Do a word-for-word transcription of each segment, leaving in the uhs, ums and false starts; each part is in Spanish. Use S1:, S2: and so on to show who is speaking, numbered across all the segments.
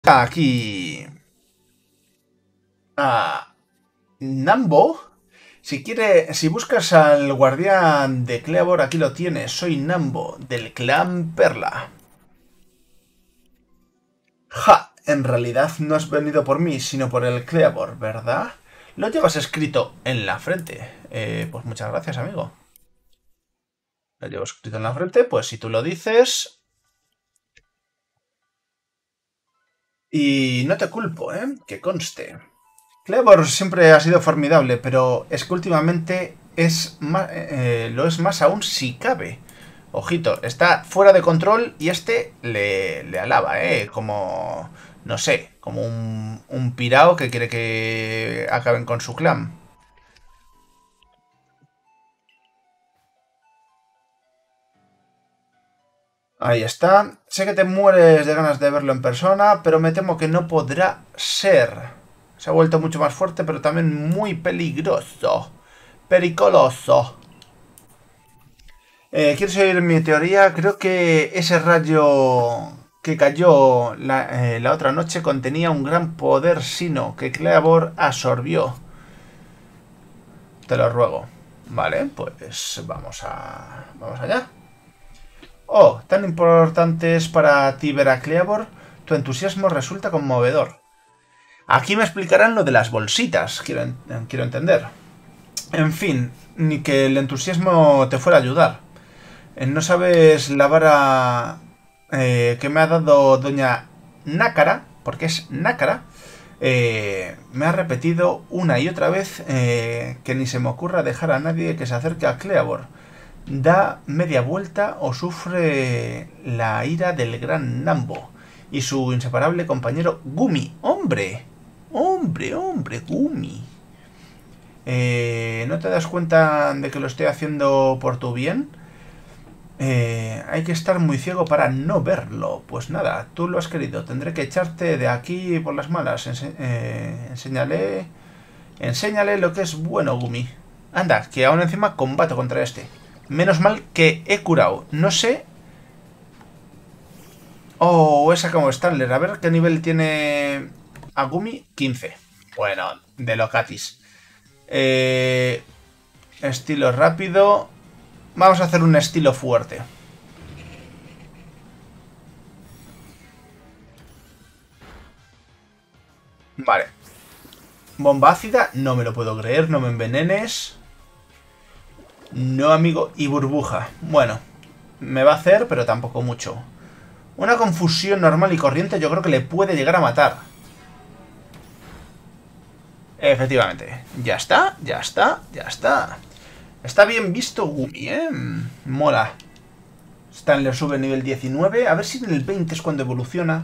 S1: Aquí a Nambo. Si quiere, si buscas al guardián de Cleavor, aquí lo tienes. Soy Nambo, del clan Perla. Ja, en realidad no has venido por mí, sino por el Cleavor, ¿verdad? Lo llevas escrito en la frente. Eh, pues muchas gracias, amigo. Lo llevo escrito en la frente, pues si tú lo dices... Y no te culpo, ¿eh? Que conste. Cleavor siempre ha sido formidable, pero es que últimamente es más, eh, lo es más aún si cabe. Ojito, está fuera de control y este le, le alaba, ¿eh? Como, no sé, como un, un pirao que quiere que acaben con su clan. Ahí está. Sé que te mueres de ganas de verlo en persona, pero me temo que no podrá ser. Se ha vuelto mucho más fuerte, pero también muy peligroso. Pericoloso. Eh, ¿Quieres oír mi teoría? Creo que ese rayo que cayó la, eh, la otra noche contenía un gran poder sino que Cleavor absorbió. Te lo ruego. Vale, pues vamos a... vamos allá. Oh, tan importante es para ti ver a Cleavor. Tu entusiasmo resulta conmovedor. Aquí me explicarán lo de las bolsitas, quiero, en quiero entender. En fin, ni que el entusiasmo te fuera a ayudar. No sabes la vara eh, que me ha dado doña Nácara, porque es Nácara. Eh, me ha repetido una y otra vez eh, que ni se me ocurra dejar a nadie que se acerque a Cleavor. Da media vuelta o sufre la ira del gran Nambo y su inseparable compañero Gumi. ¡Hombre! ¡Hombre, hombre! Gumi. Eh, ¿No te das cuenta de que lo estoy haciendo por tu bien? Eh, hay que estar muy ciego para no verlo. Pues nada, tú lo has querido. Tendré que echarte de aquí por las malas. Ense eh, enséñale... Enséñale lo que es bueno, Gumi. Anda, que aún encima combato contra este. Menos mal que he curado. No sé... Oh, he sacado Stanler. A ver qué nivel tiene... Agumi. quince. Bueno, de Locatis. Eh... Estilo rápido. Vamos a hacer un estilo fuerte. Vale. Bomba ácida, no me lo puedo creer, no me envenenes. No, amigo, y burbuja. Bueno, me va a hacer, pero tampoco mucho. Una confusión normal y corriente yo creo que le puede llegar a matar. Efectivamente. Ya está, ya está, ya está. Está bien visto Gumi, ¿eh? Mola. Stanley sube nivel diecinueve. A ver si en el veinte es cuando evoluciona.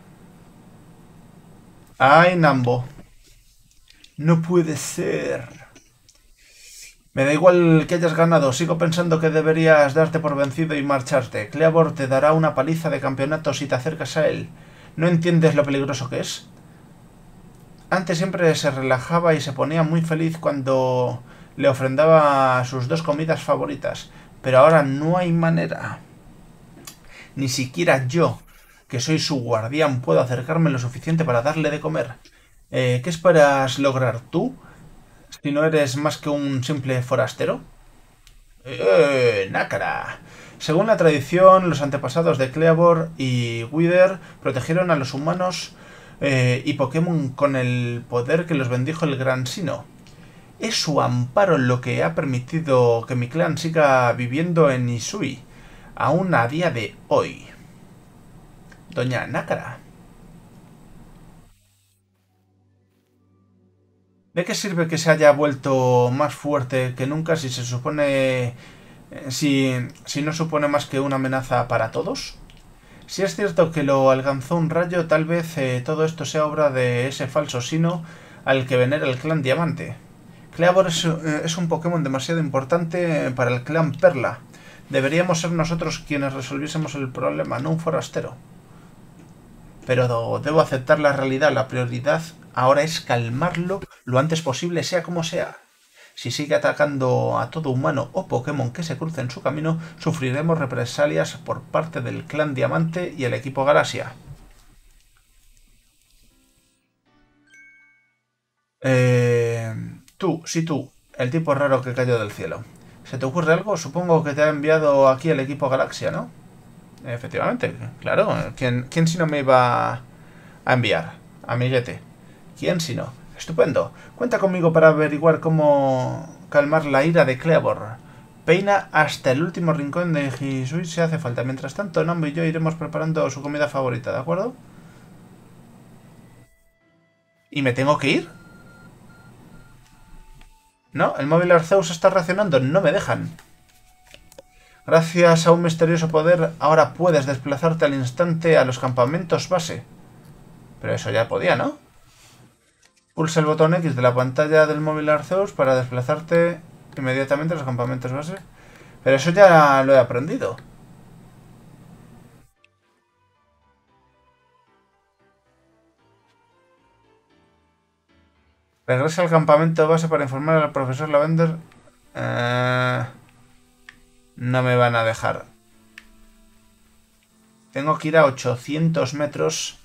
S1: Ay, Nambo. No puede ser. Me da igual que hayas ganado. Sigo pensando que deberías darte por vencido y marcharte. Cleavor te dará una paliza de campeonato si te acercas a él. ¿No entiendes lo peligroso que es? Antes siempre se relajaba y se ponía muy feliz cuando le ofrendaba sus dos comidas favoritas. Pero ahora no hay manera. Ni siquiera yo, que soy su guardián, puedo acercarme lo suficiente para darle de comer. Eh, ¿Qué esperas lograr tú? Si no eres más que un simple forastero. ¡Eh! ¡Nácara! Según la tradición, los antepasados de Cleavor y Wither protegieron a los humanos eh, y Pokémon con el poder que los bendijo el Gran Sino. Es su amparo lo que ha permitido que mi clan siga viviendo en Isui, aún a día de hoy. Doña Nácara. ¿De qué sirve que se haya vuelto más fuerte que nunca si se supone... si, si no supone más que una amenaza para todos? Si es cierto que lo alcanzó un rayo, tal vez eh, todo esto sea obra de ese falso sino al que venera el clan Diamante. Cleavor es, eh, es un Pokémon demasiado importante para el clan Perla. Deberíamos ser nosotros quienes resolviésemos el problema, no un forastero. Pero debo aceptar la realidad, la prioridad ahora es calmarlo lo antes posible, sea como sea. Si sigue atacando a todo humano o Pokémon que se cruce en su camino, sufriremos represalias por parte del clan Diamante y el equipo Galaxia. Eh, tú, sí tú, el tipo raro que cayó del cielo. ¿Se te ocurre algo? Supongo que te ha enviado aquí el equipo Galaxia, ¿no? Efectivamente, claro. ¿Quién, quién si no me iba a enviar? Amiguete. ¿Quién si no? Estupendo. Cuenta conmigo para averiguar cómo calmar la ira de Cleavor. Peina hasta el último rincón de Hisui si hace falta. Mientras tanto, Nambo y yo iremos preparando su comida favorita, ¿de acuerdo? ¿Y me tengo que ir? ¿No? El móvil Arceus está reaccionando. No me dejan. Gracias a un misterioso poder, ahora puedes desplazarte al instante a los campamentos base. Pero eso ya podía, ¿no? Pulsa el botón X de la pantalla del móvil Arceus para desplazarte inmediatamente a los campamentos base. Pero eso ya lo he aprendido. Regresa al campamento base para informar al profesor Lavender. Eh, no me van a dejar. Tengo que ir a ochocientos metros.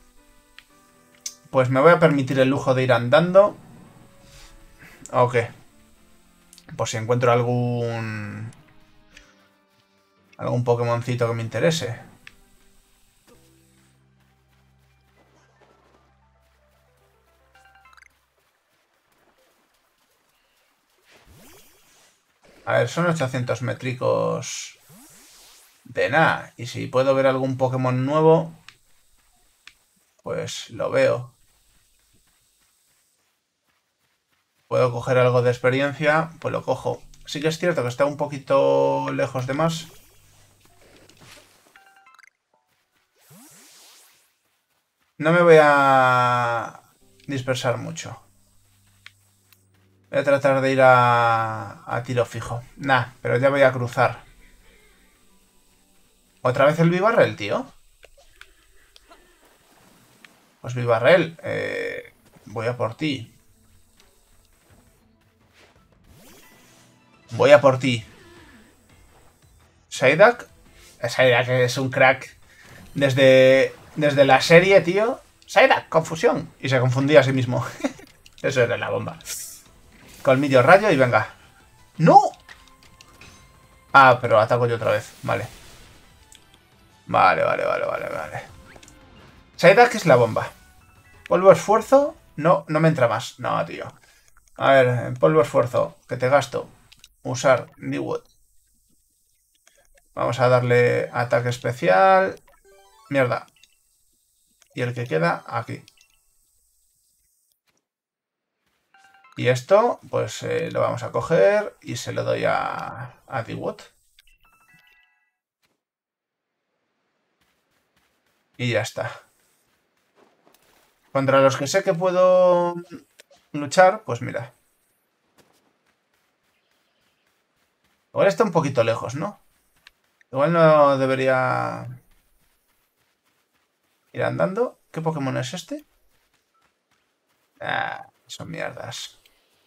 S1: Pues me voy a permitir el lujo de ir andando. ¿O qué? Por si encuentro algún... algún Pokémoncito que me interese. A ver, son ochocientos métricos de nada. Y si puedo ver algún Pokémon nuevo, pues lo veo. Puedo coger algo de experiencia, pues lo cojo. Sí que es cierto que está un poquito lejos de más. No me voy a dispersar mucho. Voy a tratar de ir a, a tiro fijo. Nah, pero ya voy a cruzar. ¿Otra vez el Vivarrel, tío? Pues Vivarrel, eh, voy a por ti. Voy a por ti. Psyduck. Psyduck es un crack. Desde, desde la serie, tío. Psyduck, confusión. Y se confundía a sí mismo. Eso era la bomba. Colmillo rayo y venga. ¡No! Ah, pero ataco yo otra vez. Vale. Vale, vale, vale, vale, vale. Psyduck es la bomba. Polvo esfuerzo. No, no me entra más. No, tío. A ver, polvo esfuerzo. Que te gasto. Usar Newwood. Vamos a darle ataque especial. Mierda. Y el que queda aquí. Y esto, pues eh, lo vamos a coger y se lo doy a, a Dewott. Y ya está. Contra los que sé que puedo luchar, pues mira. Igual está un poquito lejos, ¿no? Igual no debería ir andando. ¿Qué Pokémon es este? Ah, son mierdas.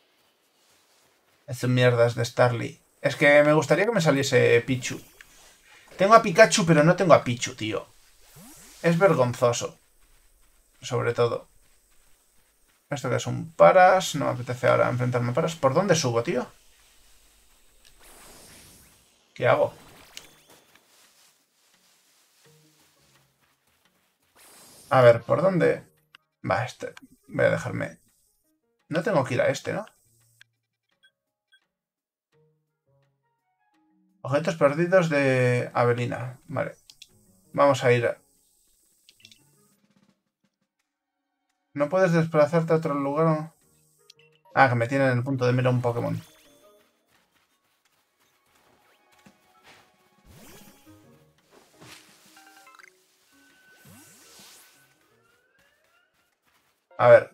S1: Son mierdas de Starly. Es que me gustaría que me saliese Pichu. Tengo a Pikachu, pero no tengo a Pichu, tío. Es vergonzoso. Sobre todo. Esto que es un Paras. No me apetece ahora enfrentarme a Paras. ¿Por dónde subo, tío? ¿Qué hago? A ver, ¿por dónde? Va, este. Voy a dejarme. No tengo que ir a este, ¿no? Objetos perdidos de Avelina. Vale. Vamos a ir. A... ¿No puedes desplazarte a otro lugar? Ah, que me tienen en el punto de mira un Pokémon. A ver.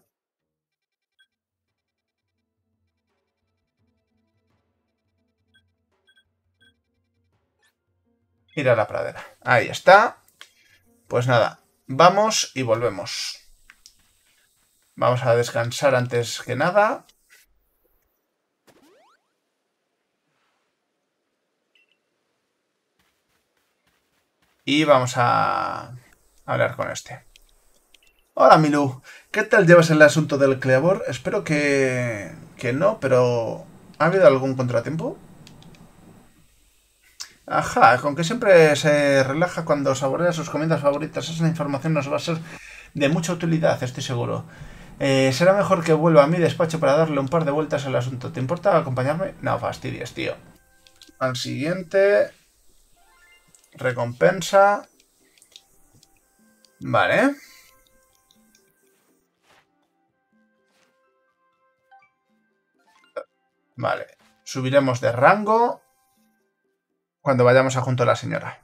S1: Ir a la pradera. Ahí está. Pues nada. Vamos y volvemos. Vamos a descansar antes que nada. Y vamos a hablar con este. Hola, Milú. ¿Qué tal llevas el asunto del Cleavor? Espero que... que no, pero... ¿ha habido algún contratiempo? Ajá, con que siempre se relaja cuando saborea sus comidas favoritas. Esa información nos va a ser de mucha utilidad, estoy seguro. Eh, será mejor que vuelva a mi despacho para darle un par de vueltas al asunto. ¿Te importa acompañarme? No fastidies, tío. Al siguiente... Recompensa... Vale. Vale. Subiremos de rango cuando vayamos a junto a la señora.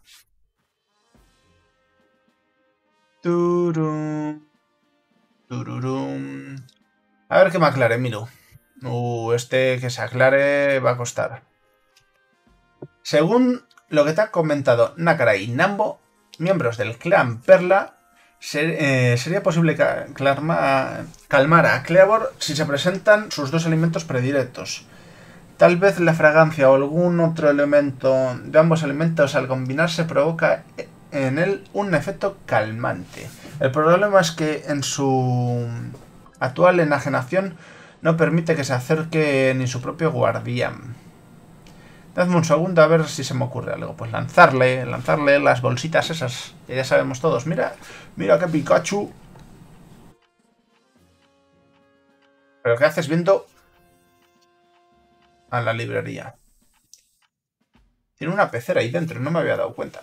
S1: Turum. Tururum. A ver que me aclare, Milu. Uh, este que se aclare va a costar. Según lo que te ha comentado Nakara y Nambo, miembros del clan Perla, ser, eh, sería posible calma, calmar a Cleavor si se presentan sus dos alimentos predilectos. Tal vez la fragancia o algún otro elemento de ambos alimentos al combinarse provoca en él un efecto calmante. El problema es que en su actual enajenación no permite que se acerque ni su propio guardián. Dadme un segundo a ver si se me ocurre algo. Pues lanzarle, lanzarle las bolsitas esas, que ya sabemos todos. Mira, mira qué Pikachu. ¿Pero qué haces viendo a la librería? Tiene una pecera ahí dentro, no me había dado cuenta.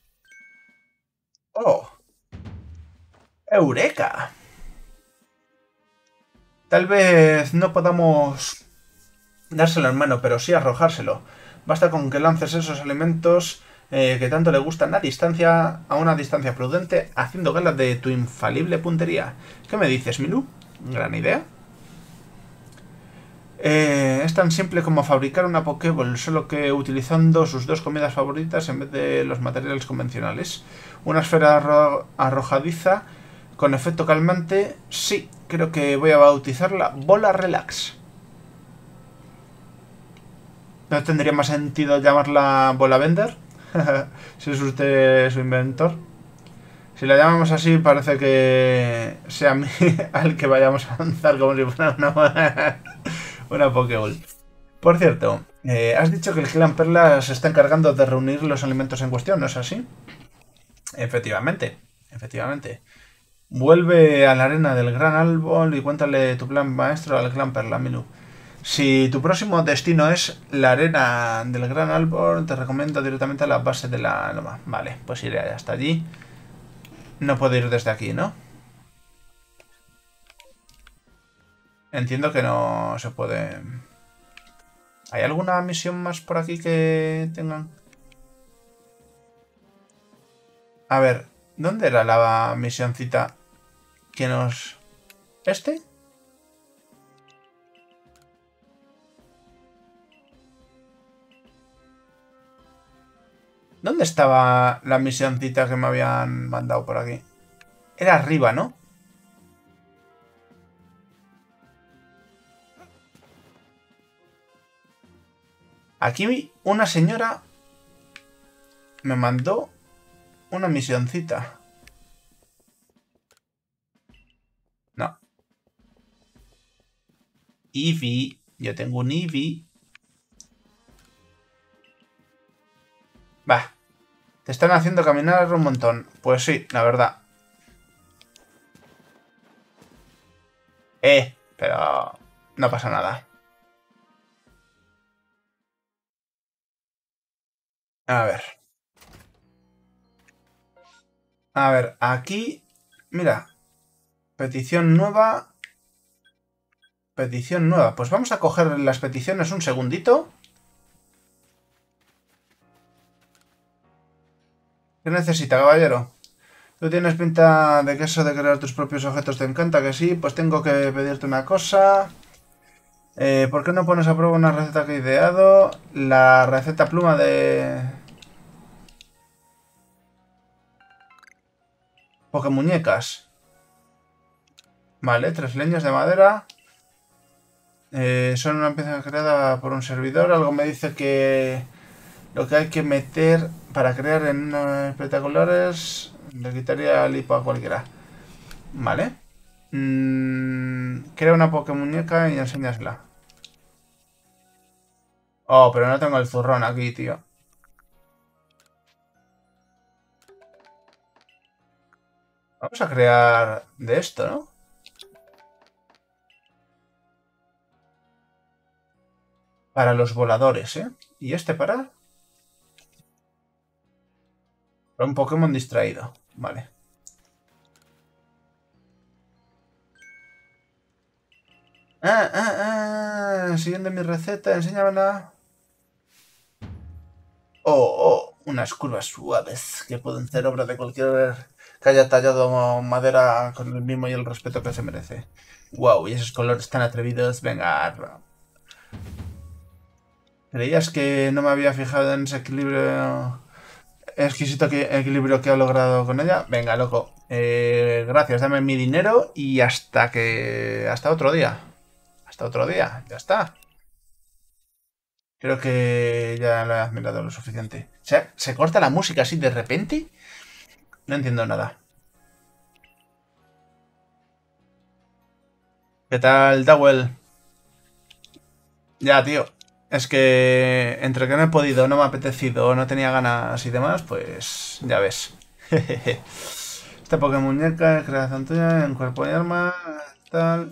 S1: ¡Oh! ¡Eureka! Tal vez no podamos dárselo en mano, pero sí arrojárselo. Basta con que lances esos elementos eh, que tanto le gustan a distancia, a una distancia prudente, haciendo gala de tu infalible puntería. ¿Qué me dices, Milú? Gran idea. Eh, es tan simple como fabricar una Pokéball, solo que utilizando sus dos comidas favoritas en vez de los materiales convencionales. Una esfera arro arrojadiza con efecto calmante. Sí, creo que voy a bautizarla Bola Relax. ¿No tendría más sentido llamarla Bola Bender? Si es usted su inventor. Si la llamamos así, parece que sea a mí al que vayamos a lanzar como si fuera una, una Pokéball. Por cierto, eh, has dicho que el clan Perla se está encargando de reunir los alimentos en cuestión, ¿no es así? Efectivamente, efectivamente. Vuelve a la arena del Gran Árbol y cuéntale tu plan maestro al clan Perla, Milú. Si tu próximo destino es la arena del Gran Árbol, te recomiendo directamente a la base de la loma. Vale, pues iré hasta allí. No puedo ir desde aquí, ¿no? Entiendo que no se puede... ¿Hay alguna misión más por aquí que tengan? A ver, ¿dónde era la misioncita que nos... ¿Este? ¿Dónde estaba la misioncita que me habían mandado por aquí? Era arriba, ¿no? Aquí una señora me mandó una misioncita. No. Eevee. Yo tengo un Eevee. Va. Te están haciendo caminar un montón. Pues sí, la verdad. Eh, pero no pasa nada. A ver. A ver, aquí... Mira. Petición nueva. Petición nueva. Pues vamos a coger las peticiones un segundito. ¿Qué necesita, caballero? Tú tienes pinta de que eso de crear tus propios objetos te encanta, que sí. Pues tengo que pedirte una cosa. Eh, ¿Por qué no pones a prueba una receta que he ideado? La receta pluma de... Pokemuñecas. Vale, tres leños de madera. Eh, son una pieza creada por un servidor. Algo me dice que lo que hay que meter para crear en espectaculares le quitaría el hipo a cualquiera. Vale. Mm, crea una Pokémuñeca y enséñasela. Oh, pero no tengo el zurrón aquí, tío. Vamos a crear de esto, ¿no? Para los voladores, ¿eh? ¿Y este para? Para un Pokémon distraído. Vale. Ah, ah, ah. Siguiendo mi receta, enséñamela. Oh, oh, unas curvas suaves que pueden ser obra de cualquier que haya tallado madera con el mimo y el respeto que se merece. Wow, y esos colores tan atrevidos. Venga. ¿Creías que no me había fijado en ese equilibrio exquisito que, equilibrio que ha logrado con ella? Venga, loco. Eh, gracias, dame mi dinero y hasta que... Hasta otro día. Hasta otro día. Ya está. Creo que ya lo he admirado lo suficiente. O sea, ¿se corta la música así de repente? No entiendo nada. ¿Qué tal, Dowell? Ya, tío. Es que entre que no he podido, no me ha apetecido, no tenía ganas y demás, pues ya ves. Esta Pokémon muñeca, creación tuya, en cuerpo y arma, tal.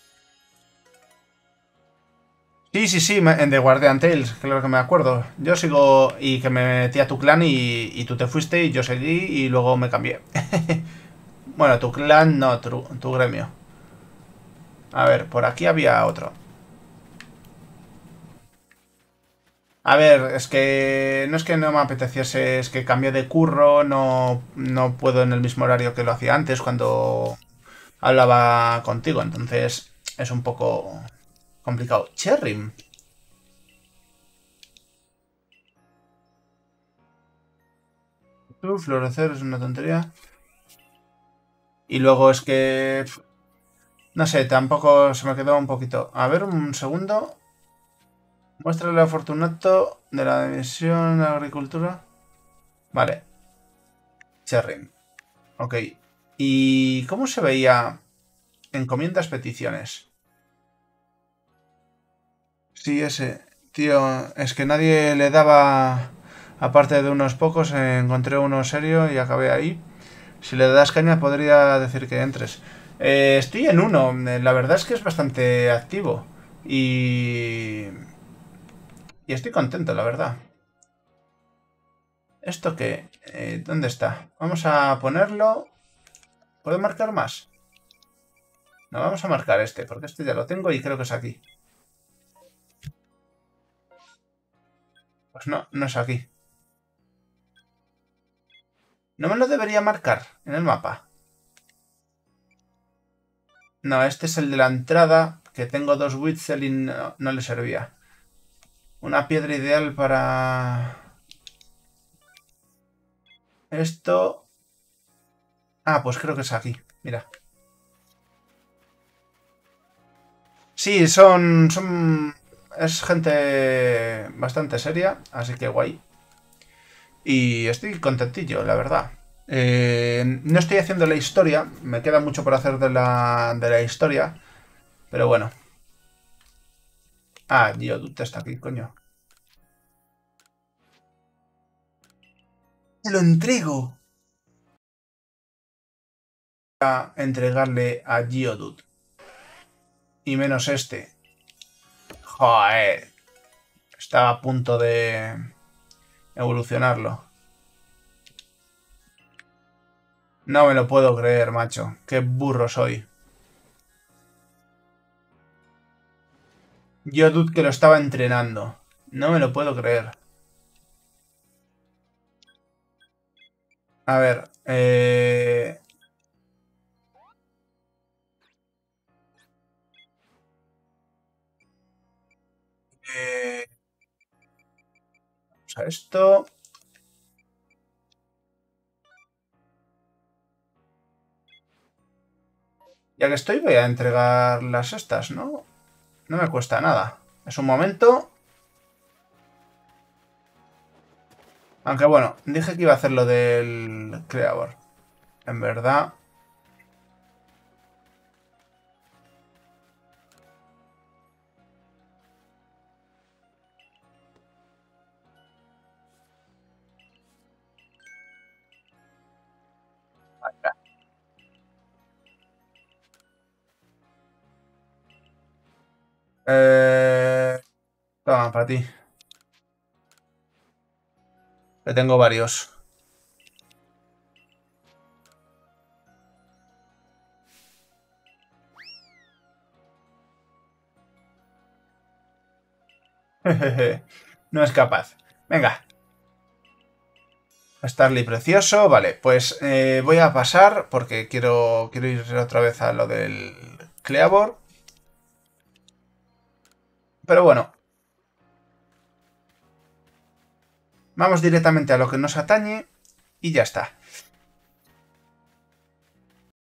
S1: Sí, sí, sí, en The Guardian Tales, claro que me acuerdo. Yo sigo y que me metí a tu clan y, y tú te fuiste y yo seguí y luego me cambié. Bueno, tu clan no, tu, tu gremio. A ver, por aquí había otro. A ver, es que no es que no me apeteciese, es que cambié de curro, no, no puedo en el mismo horario que lo hacía antes cuando hablaba contigo, entonces es un poco complicado. Cherry. Tú, florecer es una tontería. Y luego es que... No sé, tampoco se me quedó un poquito. A ver, un segundo. Muéstrale a Fortunato de la División de Agricultura. Vale, Cherry. Ok. ¿Y cómo se veía encomiendas peticiones? Sí, ese. Tío, es que nadie le daba... Aparte de unos pocos, encontré uno serio y acabé ahí. Si le das caña podría decir que entres. Eh, estoy en uno. La verdad es que es bastante activo. Y... Y estoy contento, la verdad. ¿Esto qué? Eh, ¿Dónde está? Vamos a ponerlo... ¿Puedo marcar más? No, vamos a marcar este, porque este ya lo tengo y creo que es aquí. Pues no, no es aquí. No me lo debería marcar en el mapa. No, este es el de la entrada, que tengo dos Witzel y no, no le servía. Una piedra ideal para... Esto... Ah, pues creo que es aquí. Mira. Sí, son... son... Es gente bastante seria, así que guay. Y estoy contentillo, la verdad. Eh, no estoy haciendo la historia, me queda mucho por hacer de la, de la historia, pero bueno. Ah, Geodude está aquí, coño. ¡Te lo entrego! A entregarle a Geodude. Y menos este. Joder. Estaba a punto de evolucionarlo. No me lo puedo creer, macho. Qué burro soy. Geodude que lo estaba entrenando. No me lo puedo creer. A ver. Eh... eh... Vamos a esto. Ya que estoy, voy a entregar las estas, ¿no? No me cuesta nada. Es un momento. Aunque bueno, dije que iba a hacer lo del creador. En verdad. Eh... Toma, para ti. Le tengo varios. No es capaz. Venga. Starly precioso. Vale, pues eh, voy a pasar porque quiero, quiero ir otra vez a lo del Cleavor. Pero bueno. Vamos directamente a lo que nos atañe y ya está.